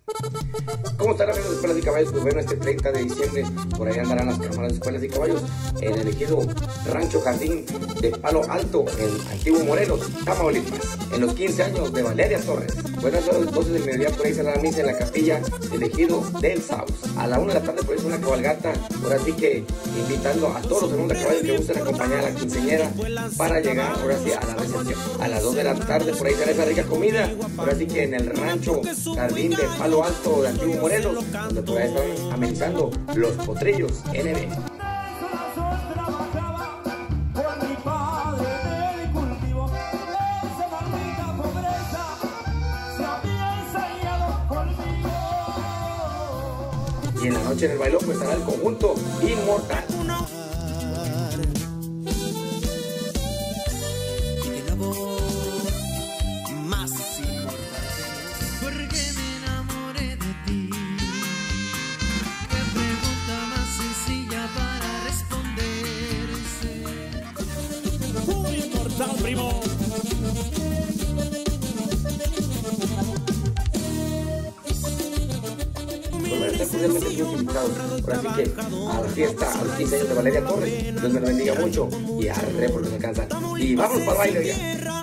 ¿Cómo están, amigos de Escuelas y Caballos? Pues bueno, este 30 de diciembre por ahí andarán las cámaras de Escuelas y Caballos en el ejido Rancho Jardín de Palo Alto, en Antiguo Morelos, Tamaulipas, en los 15 años de Valeria Torres. Buenas horas, 12 del mediodía, por ahí será la misa en la capilla del ejido del Saus. A la 1 de la tarde por ahí es una cabalgata, ahora sí que invitando a todos los segundos de caballos que gusten acompañar a la quinceañera para llegar ahora sí a la recepción. A las 2 de la tarde por ahí será esa rica comida, ahora sí que en el Rancho Jardín de Palo Alto de Antiguo Morelos, donde por ahí están amenizando los potrillos NB. Y en la noche en el bailón pues estará el conjunto Inmortal. Más inmortal. Porque me enamoré de ti. Qué pregunta más sencilla para responderse. Muy inmortal, primo. Especialmente quiero invitados por así que a la fiesta, a los 15 años de Valeria Torres. Dios me lo bendiga mucho y arre porque me alcanza. Y vamos para el baile ya.